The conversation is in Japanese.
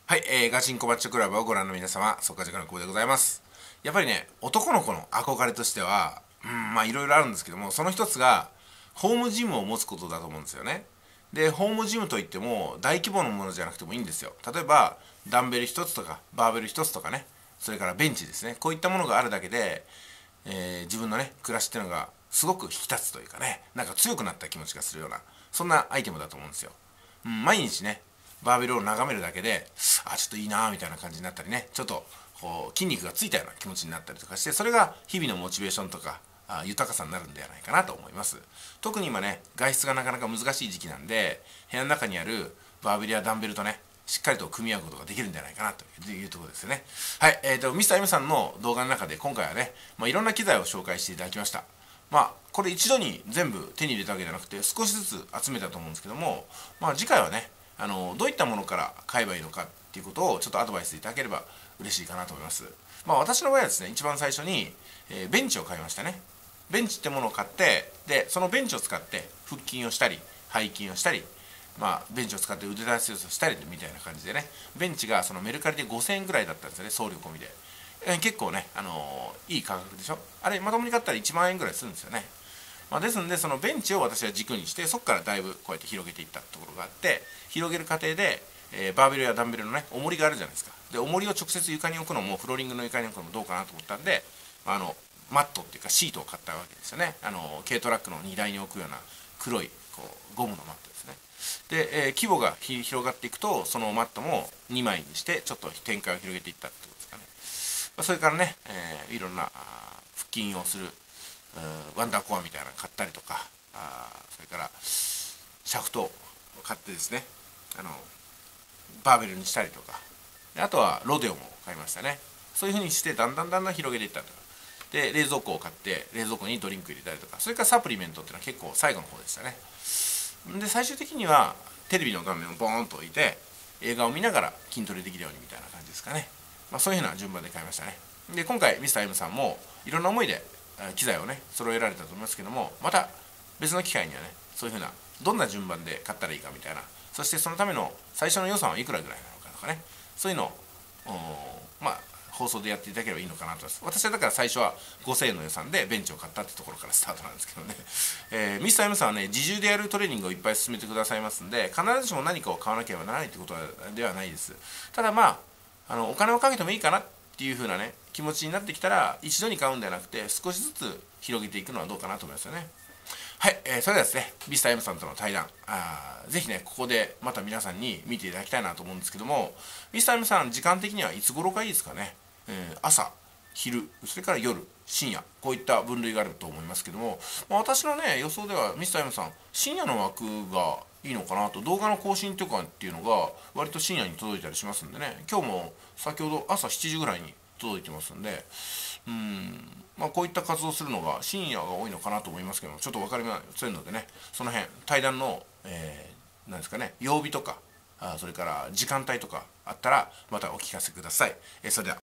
はい、ガチンコバッチョクラブをご覧の皆様、速稼塾の久保でございます。やっぱりね、男の子の憧れとしては、まあいろいろあるんですけども、その一つが、ホームジムを持つことだと思うんですよね。で、ホームジムといっても、大規模なものじゃなくてもいいんですよ。例えば、ダンベル一つとか、バーベル一つとかね、それからベンチですね。こういったものがあるだけで、自分のね、暮らしっていうのが、すごく引き立つというかね、なんか強くなった気持ちがするような、そんなアイテムだと思うんですよ。毎日ね、バーベルを眺めるだけで、あ、ちょっといいなーみたいな感じになったりね、ちょっとこう筋肉がついたような気持ちになったりとかして、それが日々のモチベーションとか豊かさになるんではないかなと思います。特に今ね、外出がなかなか難しい時期なんで、部屋の中にあるバーベルやダンベルとね、しっかりと組み合うことができるんじゃないかなというところですよね。はい、ミスター M さんの動画の中で今回はね、いろんな機材を紹介していただきました。これ一度に全部手に入れたわけじゃなくて少しずつ集めたと思うんですけども、次回はね、どういったものから買えばいいのかっていうことをちょっとアドバイスいただければ嬉しいかなと思います。私の場合はですね、一番最初に、ベンチを買いましたね。ベンチってものを買って、でそのベンチを使って腹筋をしたり背筋をしたり、ベンチを使って腕立てをしたりみたいな感じでね、ベンチがそのメルカリで5000円ぐらいだったんですよね、送料込みで。結構ね、いい価格でしょ。あれまともに買ったら1万円ぐらいするんですよね。ですので、そのベンチを私は軸にして、そこからだいぶこうやって広げていったところがあって、広げる過程で、バーベルやダンベルのね、重りがあるじゃないですか。で重りを直接床に置くのもフローリングの床に置くのもどうかなと思ったんで、マットっていうかシートを買ったわけですよね。軽トラックの荷台に置くような黒いこうゴムのマットですね。で、規模が広がっていくと、そのマットも2枚にしてちょっと展開を広げていったってことですかね。それからね、いろんな腹筋をするワンダーコアみたいなの買ったりとか、それからシャフトを買ってですね、バーベルにしたりとか、あとはロデオも買いましたね。そういう風にしてだんだん広げていったと。で冷蔵庫を買って冷蔵庫にドリンク入れたりとか、それからサプリメントっていうのは結構最後の方でしたね。で最終的にはテレビの画面をボーンと置いて映画を見ながら筋トレできるようにみたいな感じですかね。そういう風な順番で買いましたね。で今回ミスター M さんもいろんな思いで機材をね揃えられたと思いますけども、また別の機会にはね、そういう風などんな順番で買ったらいいかみたいな、そしてそのための最初の予算はいくらぐらいなのかとかね、そういうのを放送でやっていただければいいのかなと思います。私はだから最初は5000円の予算でベンチを買ったってところからスタートなんですけどね、ミスター M さんはね、自重でやるトレーニングをいっぱい進めてくださいますんで、必ずしも何かを買わなければならないってことではないです。ただお金をかけてもいいかなっていう風なね気持ちになってきたら、一度に買うんではなくて少しずつ広げていくのはどうかなと思いますよね。はい、それではですね、ミスター M さんとの対談、ぜひね、ここでまた皆さんに見ていただきたいなと思うんですけども、ミスター M さん、時間的にはいつ頃がいいですかね。朝、昼、それから夜、深夜、こういった分類があると思いますけども、私のね、予想ではミスター M さん、深夜の枠がいいのかなと。動画の更新とかっていうのが割と深夜に届いたりしますんでね、今日も先ほど朝7時ぐらいに届いてますんで、こういった活動するのが深夜が多いのかなと思いますけども、ちょっと分かりませんのでね、その辺対談の、なんですかね、曜日とかそれから時間帯とかあったらまたお聞かせください。それでは。